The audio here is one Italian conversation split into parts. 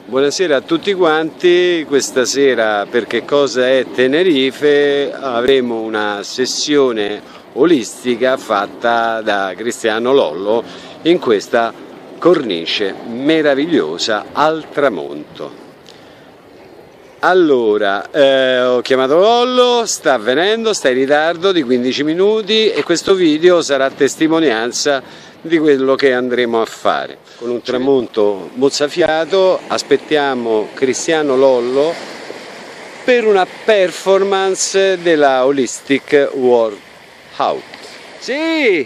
Buonasera a tutti quanti, questa sera per Che cosa è Tenerife avremo una sessione olistica fatta da Cristiano Lollo in questa cornice meravigliosa al tramonto. Allora, ho chiamato Lollo, sta avvenendo, sta in ritardo di 15 minuti e questo video sarà testimonianza di quello che andremo a fare. Con un tramonto mozzafiato aspettiamo Cristiano Lollo per una performance della Holistic Workout. Sì!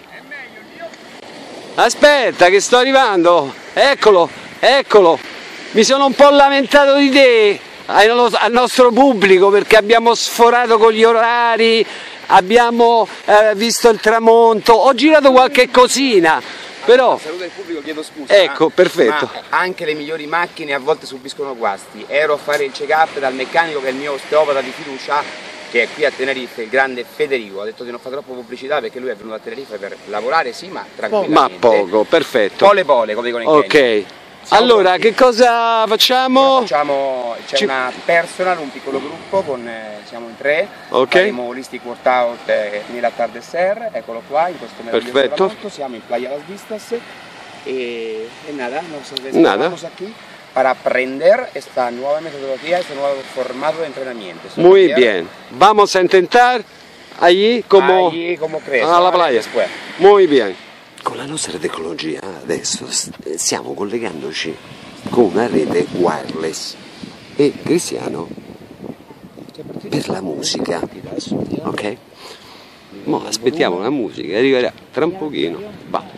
Aspetta che sto arrivando, eccolo, eccolo, mi sono un po' lamentato di te al nostro pubblico perché abbiamo sforato con gli orari, abbiamo visto il tramonto, ho girato qualche cosina, però... Saluto il pubblico, chiedo scusa. Ecco, perfetto. Ma anche le migliori macchine a volte subiscono guasti. Ero a fare il check-up dal meccanico che è il mio osteopata di fiducia, che è qui a Tenerife, il grande Federico. Ha detto di non fare troppo pubblicità perché lui è venuto a Tenerife per lavorare, sì, ma tranquillamente. Ma poco, perfetto. Pole pole, come dicono in Kenya. Ok. Allora, che cosa facciamo? C'è una personal, un piccolo gruppo, siamo in 3, ok. Faremo Holistic Workout nell'attardecer, eccolo qua, in questo meraviglioso tramonto, siamo in Playa Las Vistas e nada, nos aquí para aprender esta nueva metodología, este nuevo formato de entrenamiento. Muy bien, vamos a intentar allí como crees, alla playa. Después. Muy bien. Con la nostra tecnologia adesso stiamo collegandoci con una rete wireless e Cristiano per la musica, ok? Mo aspettiamo la musica, arriverà tra un pochino, va.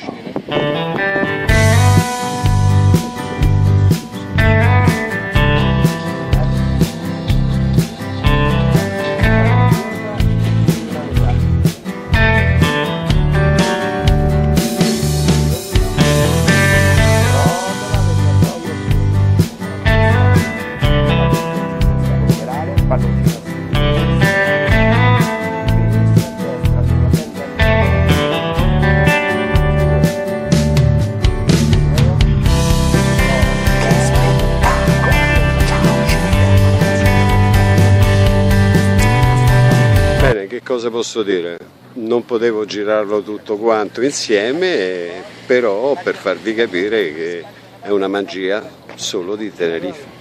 Bene, che cosa posso dire? Non potevo girarlo tutto quanto insieme, però per farvi capire che è una magia solo di Tenerife.